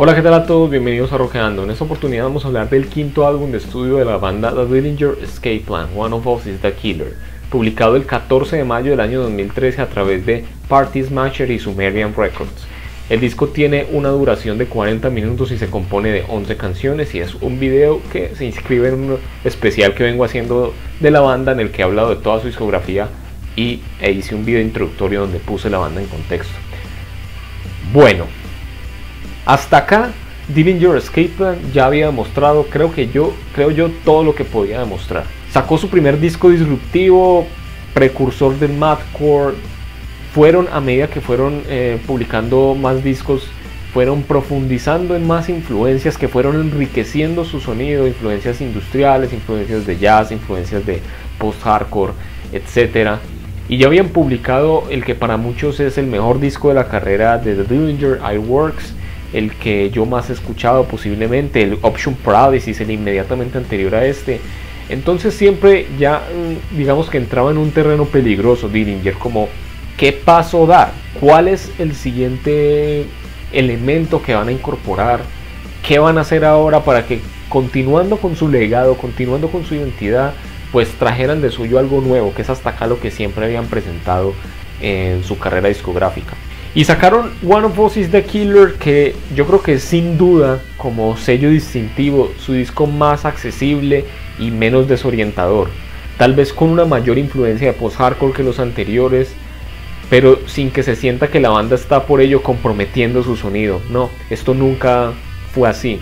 Hola, ¿qué tal a todos? Bienvenidos a Rockeando. En esta oportunidad vamos a hablar del quinto álbum de estudio de la banda The Dillinger Escape Plan, One of Us is the Killer, publicado el 14 de mayo del año 2013 a través de Party Smasher y Sumerian Records. El disco tiene una duración de 40 minutos y se compone de 11 canciones y es un video que se inscribe en un especial que vengo haciendo de la banda en el que he hablado de toda su discografía e hice un video introductorio donde puse la banda en contexto. Bueno, hasta acá Dillinger Escape Plan ya había demostrado, creo yo, todo lo que podía demostrar. Sacó su primer disco disruptivo, precursor del mathcore. A medida que fueron publicando más discos, fueron profundizando en más influencias que fueron enriqueciendo su sonido, influencias industriales, influencias de jazz, influencias de post-hardcore, etc. Y ya habían publicado el que para muchos es el mejor disco de la carrera de The Dillinger, Ironworks, el que yo más he escuchado posiblemente, el Option Paralysis, el inmediatamente anterior a este. Entonces siempre ya digamos que entraba en un terreno peligroso Dillinger, como ¿qué paso dar? ¿Cuál es el siguiente elemento que van a incorporar? ¿Qué van a hacer ahora para que, continuando con su legado, continuando con su identidad, pues trajeran de suyo algo nuevo, que es hasta acá lo que siempre habían presentado en su carrera discográfica? Y sacaron One of Us is the Killer, que yo creo que es sin duda, como sello distintivo, su disco más accesible y menos desorientador. Tal vez con una mayor influencia de post-hardcore que los anteriores, pero sin que se sienta que la banda está por ello comprometiendo su sonido. No, esto nunca fue así.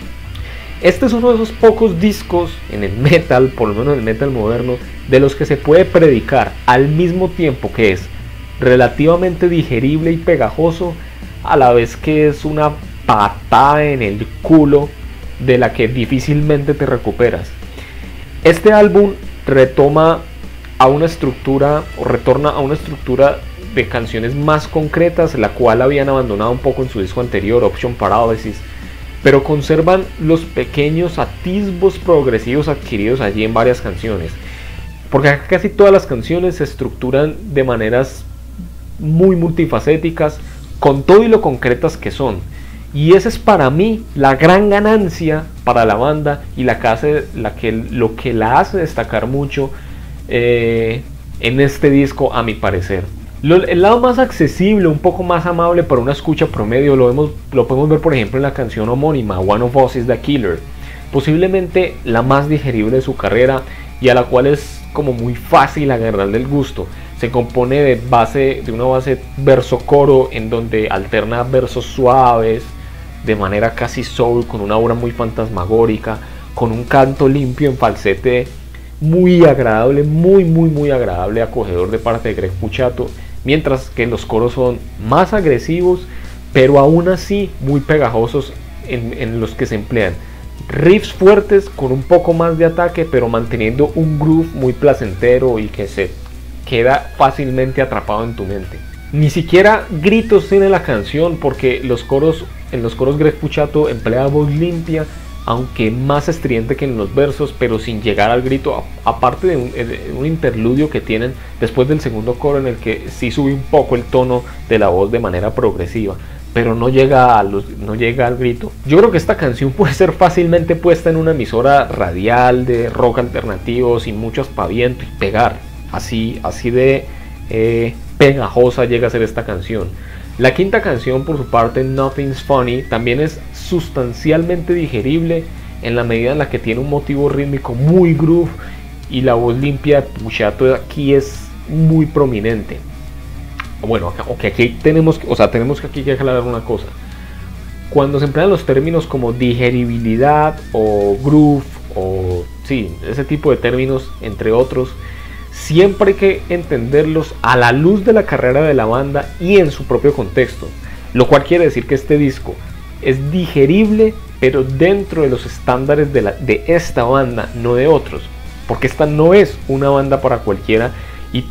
Este es uno de esos pocos discos en el metal, por lo menos en el metal moderno, de los que se puede predicar al mismo tiempo que es relativamente digerible y pegajoso, a la vez que es una patada en el culo de la que difícilmente te recuperas. Este álbum retorna a una estructura de canciones más concretas, la cual habían abandonado un poco en su disco anterior, Option Paralysis, pero conservan los pequeños atisbos progresivos adquiridos allí en varias canciones, porque acá casi todas las canciones se estructuran de maneras muy multifacéticas, con todo y lo concretas que son, y esa es para mí la gran ganancia para la banda y lo que la hace destacar mucho en este disco, a mi parecer. El lado más accesible, un poco más amable para una escucha promedio, lo podemos ver por ejemplo en la canción homónima, One of Us is the Killer, posiblemente la más digerible de su carrera y a la cual es como muy fácil agarrarle el gusto. Se compone de una base verso-coro en donde alterna versos suaves, de manera casi soul, con una aura muy fantasmagórica, con un canto limpio en falsete muy agradable, muy agradable, acogedor de parte de Greg Puciato, mientras que los coros son más agresivos, pero aún así muy pegajosos en los que se emplean riffs fuertes con un poco más de ataque, pero manteniendo un groove muy placentero y que se queda fácilmente atrapado en tu mente. Ni siquiera gritos tiene la canción, porque en los coros Greg Puciato emplea voz limpia, aunque más estridente que en los versos, pero sin llegar al grito, aparte de un interludio que tienen después del segundo coro en el que sí sube un poco el tono de la voz de manera progresiva, pero no llega al grito. Yo creo que esta canción puede ser fácilmente puesta en una emisora radial de rock alternativo sin mucho aspaviento y pegar, así de pegajosa llega a ser esta canción. La quinta canción, por su parte, Nothing's Funny, también es sustancialmente digerible en la medida en la que tiene un motivo rítmico muy groove y la voz limpia de Puciato aquí es muy prominente. Bueno, aquí tenemos que aclarar una cosa. Cuando se emplean los términos como digeribilidad o groove o sí, ese tipo de términos, entre otros, siempre hay que entenderlos a la luz de la carrera de la banda y en su propio contexto, lo cual quiere decir que este disco es digerible, pero dentro de los estándares de esta banda, no de otros, porque esta no es una banda para cualquiera y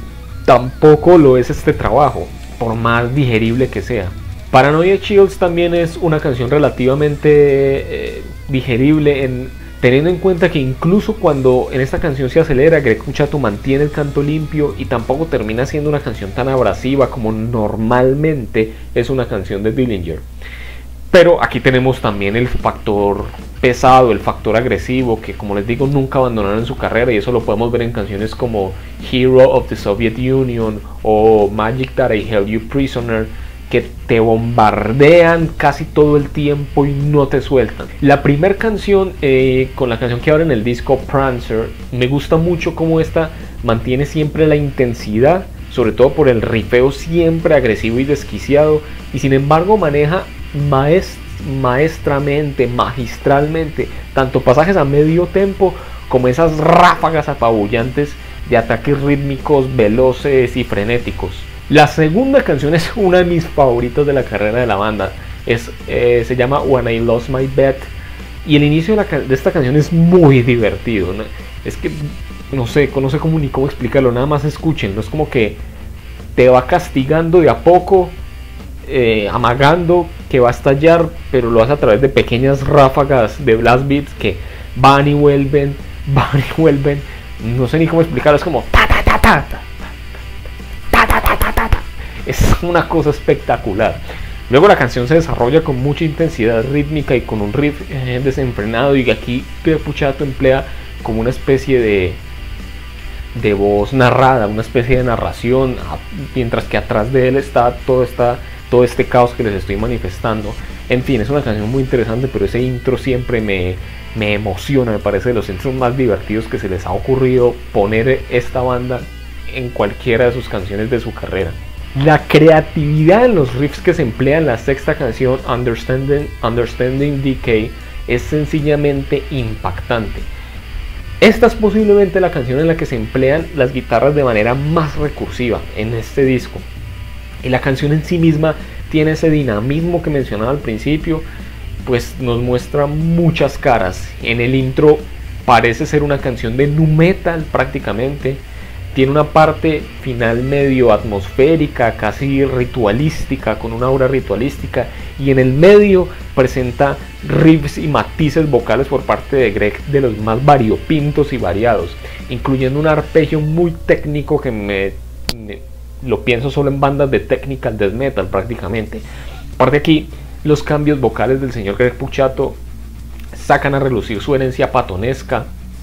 tampoco lo es este trabajo, por más digerible que sea. Paranoia Chills también es una canción relativamente digerible, teniendo en cuenta que incluso cuando en esta canción se acelera, Greg Puciato mantiene el canto limpio y tampoco termina siendo una canción tan abrasiva como normalmente es una canción de Dillinger. Pero aquí tenemos también el factor pesado, el factor agresivo, que como les digo nunca abandonaron su carrera, y eso lo podemos ver en canciones como Hero of the Soviet Union o Magic That I Held You Prisoner, que te bombardean casi todo el tiempo y no te sueltan. La primera canción, con la canción que abre en el disco, Prancer, me gusta mucho cómo esta mantiene siempre la intensidad, sobre todo por el rifeo siempre agresivo y desquiciado, y sin embargo maneja maestramente, magistralmente, tanto pasajes a medio tempo como esas ráfagas apabullantes de ataques rítmicos, veloces y frenéticos. La segunda canción es una de mis favoritas de la carrera de la banda, se llama When I Lost My Bet, y el inicio de esta canción es muy divertido, ¿no? Es que no sé cómo explicarlo, nada más escúchenlo, es como que te va castigando de a poco, amagando que va a estallar, pero lo hace a través de pequeñas ráfagas de blast beats que van y vuelven, no sé ni cómo explicarlo, es como ta ta ta ta ta ta ta ta ta ta ta. Es una cosa espectacular. Luego la canción se desarrolla con mucha intensidad rítmica y con un riff desenfrenado, y aquí Greg Puciato emplea como una especie de voz narrada, una especie de narración, mientras que atrás de él está todo este caos que les estoy manifestando. En fin, es una canción muy interesante, pero ese intro siempre me emociona, me parece de los intros más divertidos que se les ha ocurrido poner esta banda en cualquiera de sus canciones de su carrera. La creatividad en los riffs que se emplean en la sexta canción, Understanding Decay, es sencillamente impactante. Esta es posiblemente la canción en la que se emplean las guitarras de manera más recursiva en este disco. Y la canción en sí misma tiene ese dinamismo que mencionaba al principio, pues nos muestra muchas caras. En el intro parece ser una canción de nu metal prácticamente. Tiene una parte final medio atmosférica, casi ritualística, con una aura ritualística, y en el medio presenta riffs y matices vocales por parte de Greg de los más variopintos y variados, incluyendo un arpegio muy técnico que lo pienso solo en bandas de technical death metal prácticamente. Aparte, aquí los cambios vocales del señor Greg Puciato sacan a relucir su herencia patonesca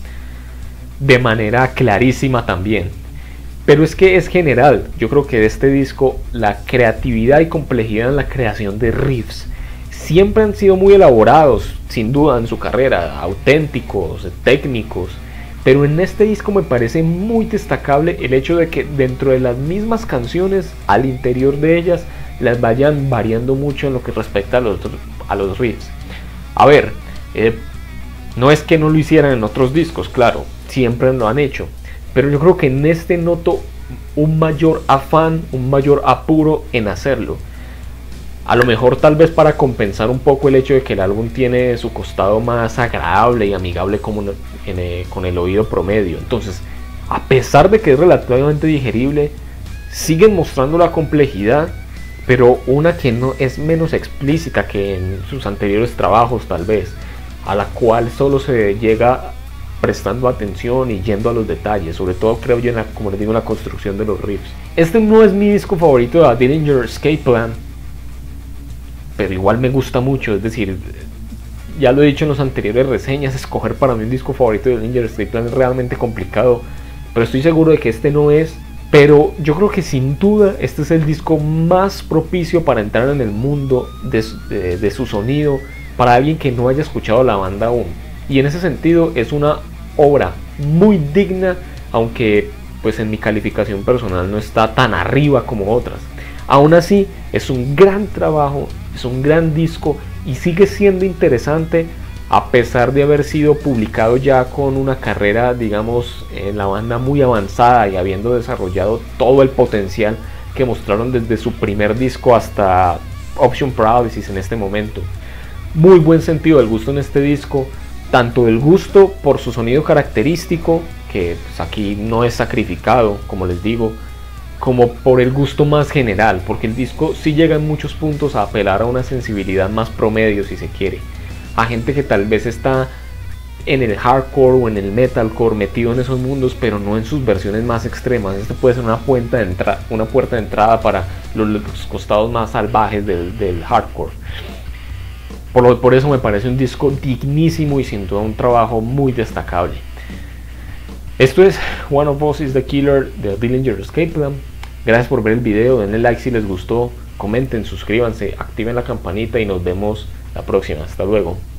de manera clarísima también. Pero es que es general, yo creo que de este disco la creatividad y complejidad en la creación de riffs siempre han sido muy elaborados, sin duda, en su carrera, auténticos, técnicos, pero en este disco me parece muy destacable el hecho de que dentro de las mismas canciones, al interior de ellas, las vayan variando mucho en lo que respecta a los riffs. A ver, no es que no lo hicieran en otros discos, claro, siempre lo han hecho, pero yo creo que en este noto un mayor afán, un mayor apuro en hacerlo. A lo mejor tal vez para compensar un poco el hecho de que el álbum tiene su costado más agradable y amigable con el oído promedio. Entonces, a pesar de que es relativamente digerible, siguen mostrando la complejidad, pero una que no es menos explícita que en sus anteriores trabajos tal vez, a la cual solo se llega prestando atención y yendo a los detalles, sobre todo creo yo como les digo, en la construcción de los riffs. Este no es mi disco favorito de A Dillinger Escape Plan, pero igual me gusta mucho, es decir, ya lo he dicho en las anteriores reseñas, escoger para mí un disco favorito de Dillinger Escape Plan es realmente complicado, pero estoy seguro de que este no es. Pero yo creo que sin duda este es el disco más propicio para entrar en el mundo de su sonido para alguien que no haya escuchado la banda aún. Y en ese sentido es una obra muy digna, aunque pues en mi calificación personal no está tan arriba como otras. Aún así es un gran trabajo, es un gran disco y sigue siendo interesante a pesar de haber sido publicado ya con una carrera, digamos, en la banda muy avanzada y habiendo desarrollado todo el potencial que mostraron desde su primer disco hasta Option Paralysis en este momento. Muy buen sentido del gusto en este disco, tanto el gusto por su sonido característico, que pues, aquí no es sacrificado, como les digo, como por el gusto más general, porque el disco sí llega en muchos puntos a apelar a una sensibilidad más promedio, si se quiere, a gente que tal vez está en el hardcore o en el metalcore metido en esos mundos, pero no en sus versiones más extremas. Este puede ser una puerta de entrada para los costados más salvajes del hardcore. Por eso me parece un disco dignísimo y sin duda un trabajo muy destacable. Esto es One of Us is the Killer de Dillinger Escape Plan. Gracias por ver el video, denle like si les gustó, comenten, suscríbanse, activen la campanita y nos vemos la próxima. Hasta luego.